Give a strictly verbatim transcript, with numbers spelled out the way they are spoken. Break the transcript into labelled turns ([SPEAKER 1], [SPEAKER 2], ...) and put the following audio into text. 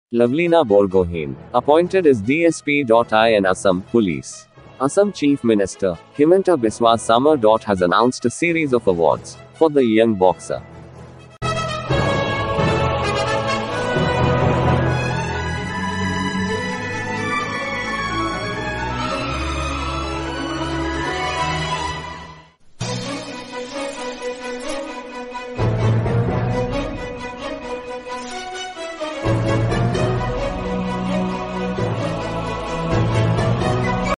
[SPEAKER 1] Lavlina Borgohain, appointed as D S P.I in Assam Police. Assam Chief Minister Himanta Biswa Sarma. Has announced a series of awards for the young boxer.